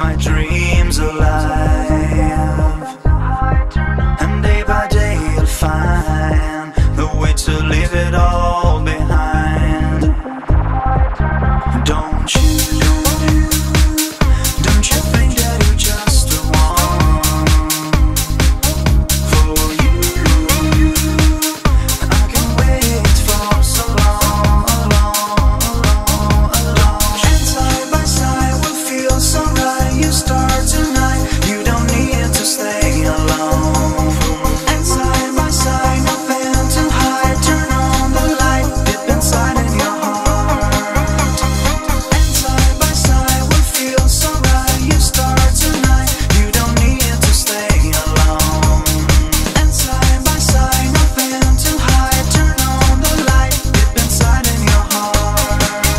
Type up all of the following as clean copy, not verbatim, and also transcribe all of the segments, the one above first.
my dreams alive. And day by day you'll find the way to leave it all behind. Don't you think that you're just the one for you? I can wait for so long. And side by side we'll feel so right. You start tonight, you don't need to stay alone. And side by side, nothing to hide. Turn on the light, dip inside in your heart. And side by side we'll feel so right. You start tonight, you don't need to stay alone. And side by side, nothing to hide. Turn on the light, dip inside in your heart.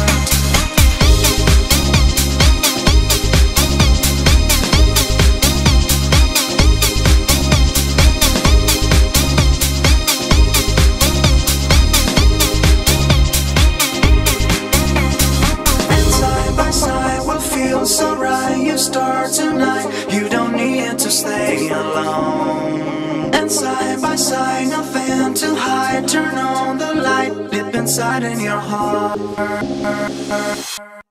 And side by side we'll feel so right. You start tonight, you don't need to stay alone. And side by side, nothing to hide. Turn on the light, dip inside in your heart.